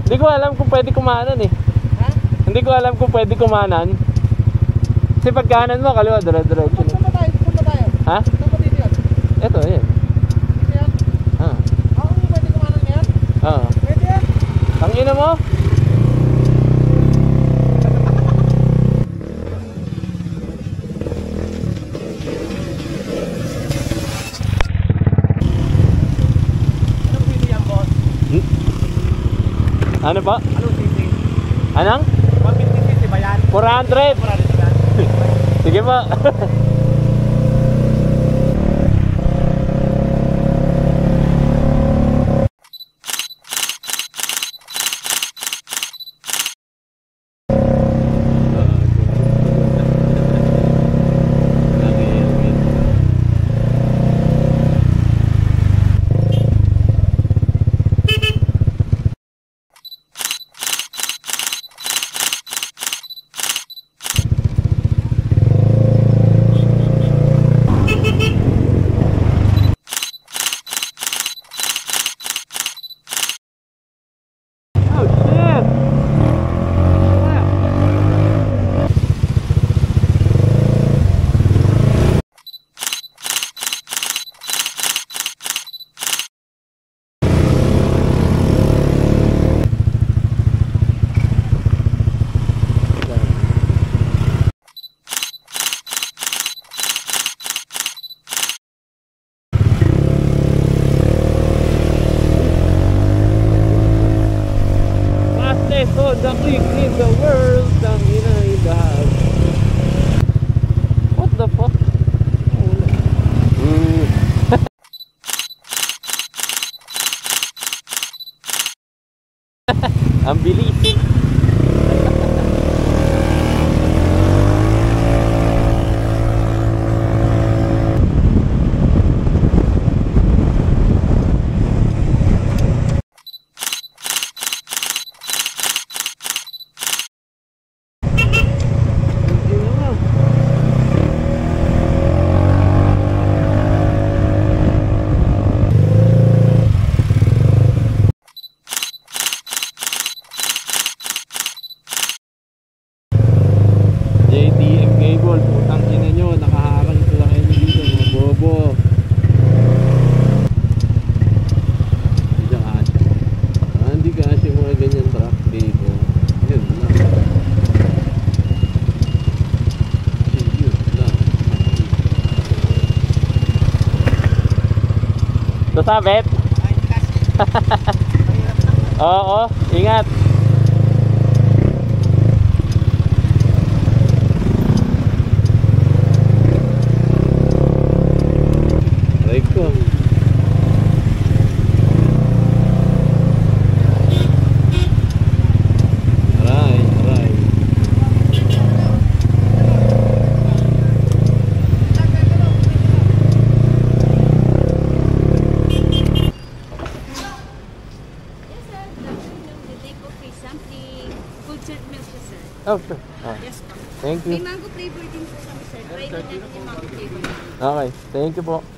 Hindi ko alam kung pwede kumanan eh. Ha? Hindi ko alam kung pwede kumanan. Kasi pagkanan mo, kaliwa, dire-diretso. Saan ba tayo? Saan ba tayo? Ha? Saan ba dito yan? Ito, yan. Dito yan? Ah. Ako pwede kumanan ngayon? Oo. Pwede yan? Ang ina mo? Anong pili yan, boss? Ano pa? Anong sisi? Anong? 150 sisi ba yan? 400. Sige pa. The quick in the world, ang ina in the house. What the fuck? Ang bilis. JTM cable, putang ina nyo, nakaharang sila kayo dito, mga bobo. Hindi ka asya mga ganyan truck dito. Yun lang. Yun lang. Sasabit? Oo, ingat. Ko. Aray, aray. Oh, sure. Yes, ma'am. Thank May you. mango flavor din po kami, sir. Try na natin yung mango flavor. Okay, thank you po.